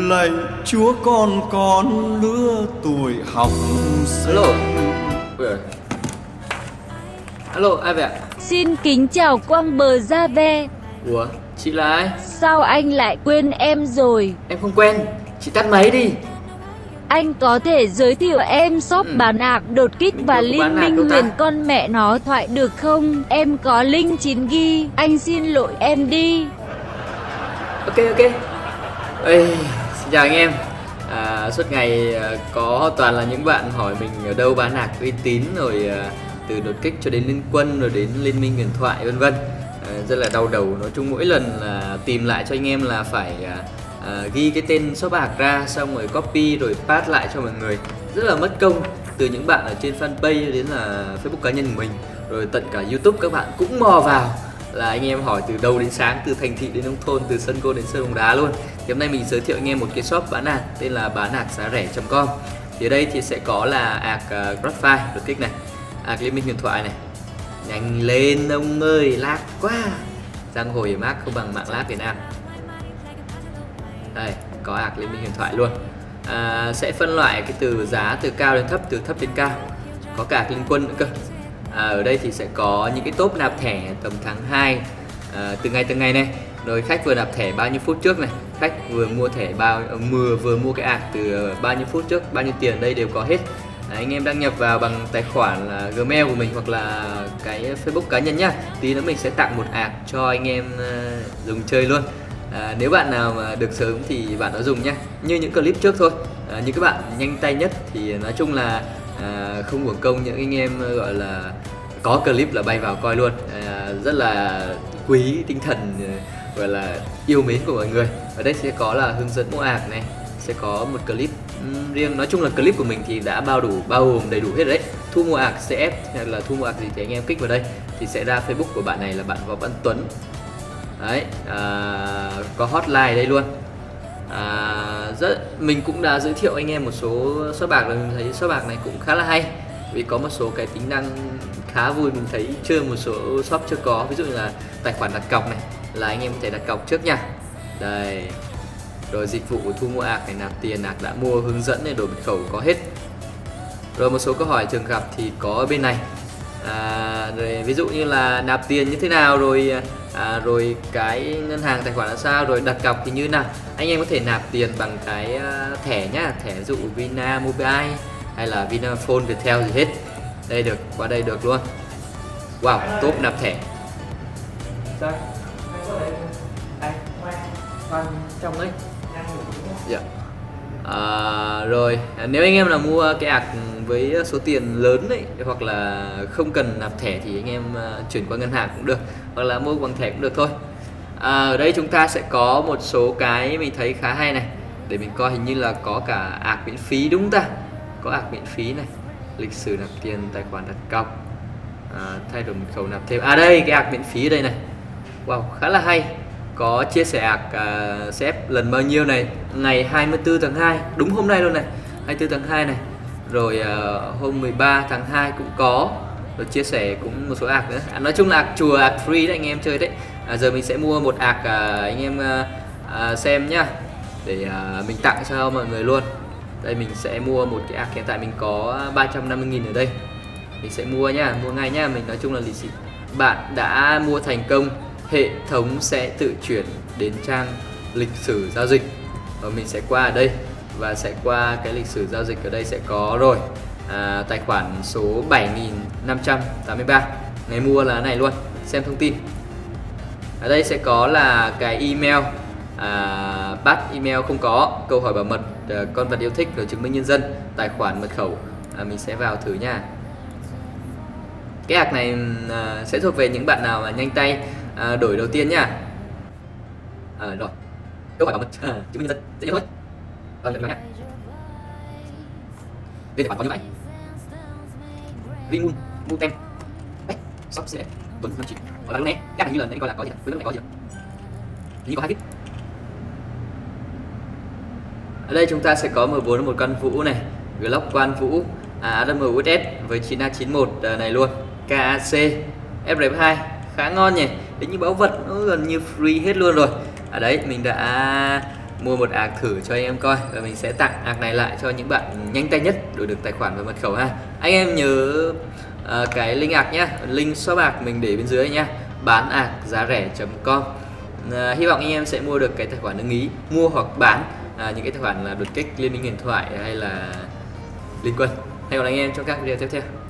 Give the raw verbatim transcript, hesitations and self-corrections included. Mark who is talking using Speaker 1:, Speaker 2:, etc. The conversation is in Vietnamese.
Speaker 1: lạy Chúa con con lứa tuổi học sinh.
Speaker 2: Alo. Ui. Alo, ai vậy ạ?
Speaker 3: Xin kính chào Quang Bờ Gia Ve.
Speaker 2: Ủa, chị là ai?
Speaker 3: Sao anh lại quên em rồi?
Speaker 2: Em không quen, chị tắt máy đi.
Speaker 3: Anh có thể giới thiệu em shop ừ. bán ạc đột kích
Speaker 2: Mình
Speaker 3: và liên minh huyền con mẹ nó thoại được không? Em có link chín gi-ga-bai, anh xin lỗi em đi.
Speaker 2: Ok ok. Ê, xin chào anh em. À, suốt ngày có toàn là những bạn hỏi mình ở đâu bán ạc uy tín, rồi từ đột kích cho đến liên quân, rồi đến liên minh huyền thoại vân vân. À, rất là đau đầu. Nói chung mỗi lần là tìm lại cho anh em là phải à, ghi cái tên shop ạc ra, xong rồi copy rồi paste lại cho mọi người, rất là mất công. Từ những bạn ở trên fanpage đến là Facebook cá nhân của mình, rồi tận cả YouTube các bạn cũng mò vào, là anh em hỏi từ đầu đến sáng, từ thành thị đến nông thôn, từ sân golf đến sân bóng đá luôn. Thì hôm nay mình giới thiệu anh em một cái shop bán ạc tên là bán ạc giá rẻ chấm com. Thì ở đây thì sẽ có là ạc uh, Crossfire đột kích này, ạc liên minh huyền thoại này. Nhanh lên ông ơi, lag quá. Giang hồ hiểm ác không bằng mạng lag Việt Nam. Đây, có ạc liên minh huyền thoại luôn. À, sẽ phân loại cái từ giá từ cao đến thấp, từ thấp đến cao. Có cả ạc liên quân nữa cơ. À, ở đây thì sẽ có những cái top nạp thẻ tầm tháng hai, à, từ ngày từng ngày này. Rồi khách vừa nạp thẻ bao nhiêu phút trước này, khách vừa mua thẻ bao vừa vừa mua cái ạc từ bao nhiêu phút trước, bao nhiêu tiền, đây đều có hết. À, anh em đăng nhập vào bằng tài khoản là Gmail của mình hoặc là cái Facebook cá nhân nhá. Tí nữa mình sẽ tặng một ạc cho anh em uh, dùng chơi luôn. À, nếu bạn nào mà được sớm thì bạn đó dùng nhá, như những clip trước thôi. À, như các bạn nhanh tay nhất thì nói chung là à, không uổng công những anh em gọi là có clip là bay vào coi luôn. À, rất là quý tinh thần gọi là yêu mến của mọi người. Ở đây sẽ có là hướng dẫn mua ạc này, sẽ có một clip um, riêng. Nói chung là clip của mình thì đã bao đủ bao gồm đầy đủ hết đấy. Thu mua ạc xê ép hay là thu mua ạc gì thì anh em kích vào đây thì sẽ ra Facebook của bạn này là bạn Võ Văn Tuấn. Đấy, à, có hotline đây luôn. À, rất mình cũng đã giới thiệu anh em một số shop bạc rồi, mình thấy shop bạc này cũng khá là hay vì có một số cái tính năng khá vui, mình thấy chưa một số shop chưa có. Ví dụ như là tài khoản đặt cọc này, là anh em có thể đặt cọc trước nha. Đây, rồi dịch vụ thu mua ạc này, nạp tiền, ạc đã mua, hướng dẫn này, đổi mật khẩu có hết. Rồi một số câu hỏi thường gặp thì có ở bên này. À, rồi ví dụ như là nạp tiền như thế nào, rồi à, rồi cái ngân hàng tài khoản là sao, rồi đặt cọc thì như nào. Anh em có thể nạp tiền bằng cái thẻ nhá, thẻ ví dụ Vina Mobile hay là Vinaphone, Viettel gì hết. Đây được, qua đây được luôn. Wow, top nạp thẻ. Sao? Trong đấy. Dạ. À, rồi nếu anh em là mua cái ạc với số tiền lớn đấy, hoặc là không cần nạp thẻ thì anh em uh, chuyển qua ngân hàng cũng được, hoặc là mua bằng thẻ cũng được thôi. À, ở đây chúng ta sẽ có một số cái mình thấy khá hay này, để mình coi. Hình như là có cả ạc miễn phí đúng không ta? Có ạc miễn phí này, lịch sử nạp tiền, tài khoản đặt cọc, à, thay đổi mật khẩu nạp thêm. À đây, cái ạc miễn phí ở đây này. Wow, khá là hay. Có chia sẻ ạc uh, xê ép lần bao nhiêu này, ngày hai mươi tư tháng hai, đúng hôm nay luôn này, hai mươi tư tháng hai này. Rồi uh, hôm mười ba tháng hai cũng có. Rồi chia sẻ cũng một số ạc nữa. À, nói chung là ạc chùa, ạc free đấy anh em chơi đấy. À, giờ mình sẽ mua một ạc uh, anh em uh, uh, xem nhá, để uh, mình tặng cho mọi người luôn. Đây mình sẽ mua một cái ạc, hiện tại mình có ba trăm năm mươi nghìn ở đây. Mình sẽ mua nhá, mua ngay nhá. Mình nói chung là lì xì. Bạn đã mua thành công, hệ thống sẽ tự chuyển đến trang lịch sử giao dịch. Và mình sẽ qua ở đây và sẽ qua cái lịch sử giao dịch. Ở đây sẽ có rồi à, tài khoản số bảy nghìn năm trăm tám mươi ba, ngày mua là này luôn, xem thông tin. Ở đây sẽ có là cái email, à, bắt email không có, câu hỏi bảo mật, à, con vật yêu thích, rồi chứng minh nhân dân, tài khoản, mật khẩu. à, Mình sẽ vào thử nha. Cái ạc này à, sẽ thuộc về những bạn nào mà nhanh tay à, đổi đầu tiên nha. À, rồi câu hỏi bảo mật, à, chứng minh nhân dân dễ thôi. Rồi được rồi nhé. Đây là khoản có như vậy. Rimun, Mutem, Bách, Shop sẽ tuần năm triệu. Ở là lúc này, các bạn như là đây coi là có gì, với lúc này có gì. Như có hai kíp. Ở đây chúng ta sẽ có M bốn một con Vũ này, Glock Quan Vũ, à, a rờ em u ét ét với chín A chín một này luôn, ca a xê, ép rờ ép hai, khá ngon nhỉ. Đấy như báu vật, nó gần như free hết luôn rồi. Ở đấy mình đã mua một ạc thử cho anh em coi, và mình sẽ tặng ạc này lại cho những bạn nhanh tay nhất đổi được tài khoản và mật khẩu ha. Anh em nhớ uh, cái link ạc nhá, link shop ạc mình để bên dưới nhá, bán ạc giá rẻ chấm com. Uh, hy vọng anh em sẽ mua được cái tài khoản ưng ý, mua hoặc bán uh, những cái tài khoản là đột kích, Liên minh huyền thoại hay là Liên quân. Hẹn gặp lại anh em trong các video tiếp theo.